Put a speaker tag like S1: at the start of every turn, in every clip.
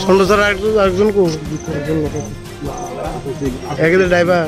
S1: সন্ধ্যা ছাড়া আরেকজন একজন ড্রাইভার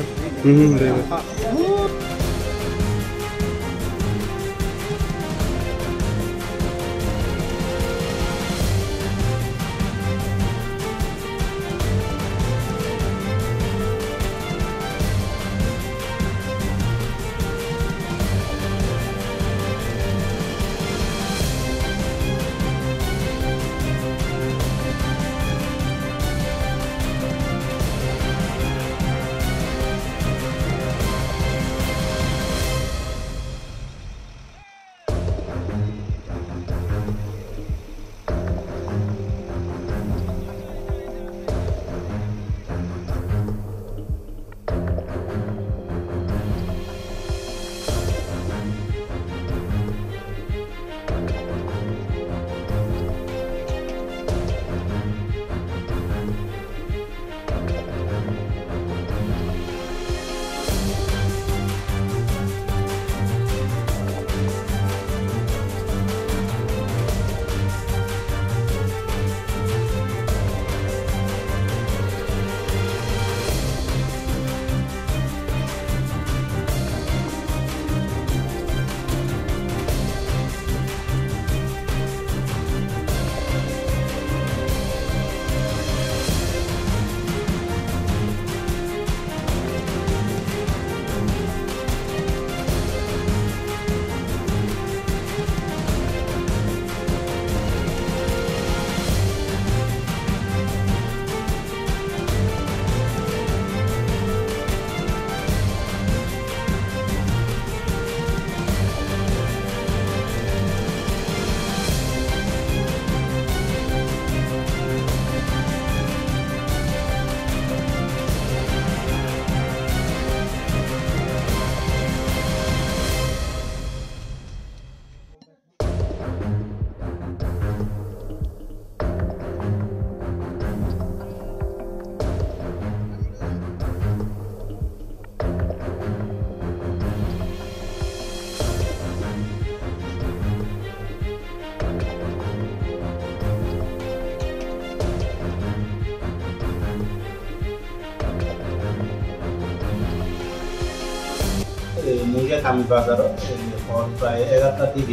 S2: मुंगिया कामी बाजार और प्राय 11टा दिखे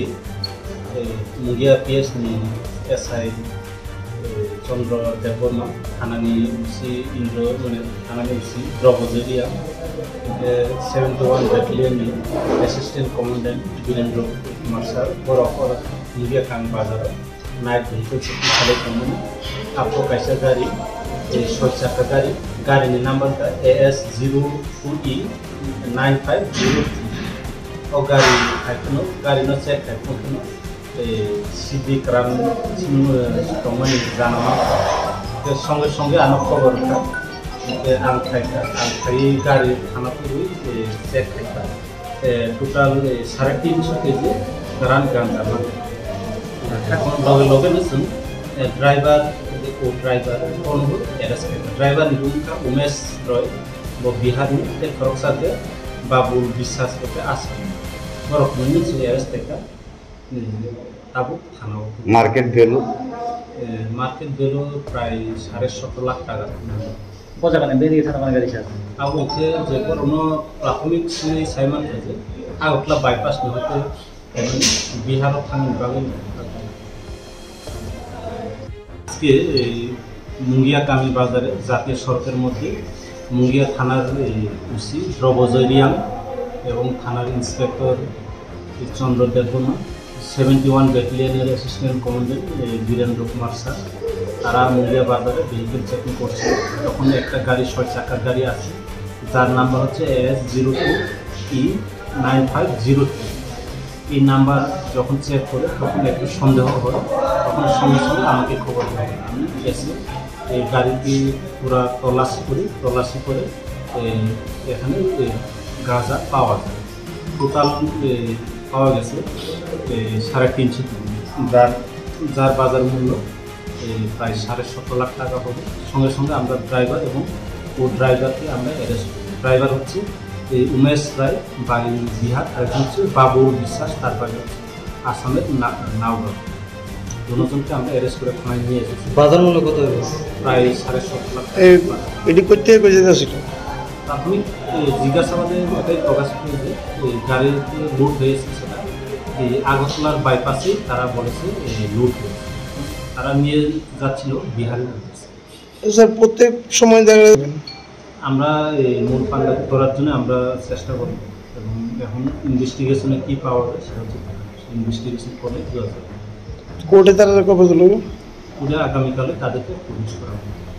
S2: मुंगिया PS नि SI चंद्र देवबर्मा थानानि उसी इंद्र माने थानानि उसी द्रौपदीया 71 बेटालियन नि असिस्टेंट कमांडेंट वीरेंद्र मार्शल और मुंगिया कामी बाजार नाइट भेहिकल सिटी खालामदोंमोन आपको कैसा गाड़ी 6 चक्का गाड़ी नि नंबर का AS02E 9503 और गाड़ी न चेक खालामनो सिद्धि क्राम तंगमोन जानामा संगे संगे आनो खबर का आं खाई गाड़ी थाना चेक खाइबा टोटाल 350 केजी गोरान गांजा এখন লগে जों ड्राइवर ड्राइवर निरुंका उमेश रॉय वो बिहार में खरगसा के बाबुल विश्वास के आसाम बरफ मोननि से अरेस्ट का अब थाना
S3: मार्केट
S2: वैल्यू प्राय 17.5 लाख टाका
S4: बजा माने बेरि थाना माने गाड़ी साथ
S2: अब उनके जे परनो प्राथमिक से साइमन थे आउटला बाईपास न होते बिहार थाना बागै के मुंगिया कामी बाजारे जातीय सड़केर मध्य मुंगिया थानार उसी द्रौपदीया एवं थानार inspector Chandra Debbarma 71 battalion assistant commandant Virendra Marshal तारा मुंगिया बाजारे भेहिकल चेकिंग करছে তখন একটা গাড়ি 6 চাকার গাড়ি আছে যার নাম্বার হচ্ছে AS02E9503 এই নাম্বার যখন চেক করে তখন একটু সন্দেহ হয় তখন সঙ্গে সঙ্গে আমাকে খবর দেয় আমি এসে এই গাড়িটি পুরো তল্লাশি করে এখানে গাঁজা পাওয়া যায় টোটাল পাওয়া গেছে 350 যার বাজার মূল্য প্রায় 17.5 লাখ টাকা হবে সঙ্গে সঙ্গে আমরা ড্রাইভার এবং ও ড্রাইভারকে আমরা অ্যারেস্ট করি ড্রাইভার হচ্ছে उमेश राय बाड़ी बिहार और बाबुल विश्वास तार बाड़ी आसामेर नावगाँव। দুজনকে আমরা অ্যারেস্ট করে থানায় নিয়ে এসেছি।
S3: বাজার মূল্য কত হবে?
S2: প্রায় 7.5 লাখ টাকা।
S1: এটি করতে কইতে ছিল
S2: প্রাথমিক জিজ্ঞাসাবাদে এটাই প্রকাশ পেয়েছে যে এই গাড়িতে লুট হয়েছে, সেটা এই আগরতলার বাইপাসে তারা বলেছে লুট হয়েছে। তারা নিয়ে যাচ্ছিল বিহারের উদ্দেশ্যে।
S1: স্যার প্রত্যেক সময় দেখা যাবেন
S2: আমরা এই মূল পাল্লা ধরার জন্য আমরা চেষ্টা করি এবং এখন ইনভেস্টিগেশনে কী পাওয়া যায় সেটা হচ্ছে ইনভেস্টিগেশন করে দেওয়া যাবে।
S1: কোর্টে তারা কবে তুলবে
S2: পুরো আগামীকালে তাদেরকে পুলিশ করা হবে।